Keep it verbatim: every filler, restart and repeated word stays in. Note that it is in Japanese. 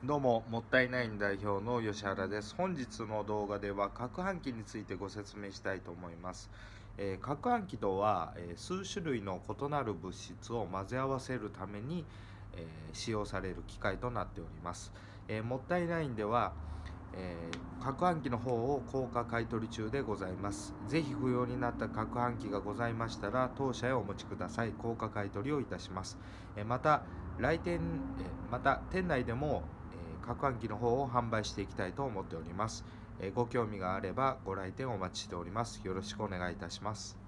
どうも、もったいないん代表の吉原です。本日の動画では、攪拌機についてご説明したいと思います。えー、攪拌機とは、えー数種類の異なる物質を混ぜ合わせるために、えー使用される機械となっております。えーもったいないんでは、えー攪拌機の方を高価買取中でございます。ぜひ不要になった攪拌機がございましたら、当社へお持ちください。高価買取をいたします。えーまた、来店、えーまた、店内でも、えー攪拌機の方を販売していきたいと思っております。えーご興味があればご来店お待ちしております。よろしくお願いいたします。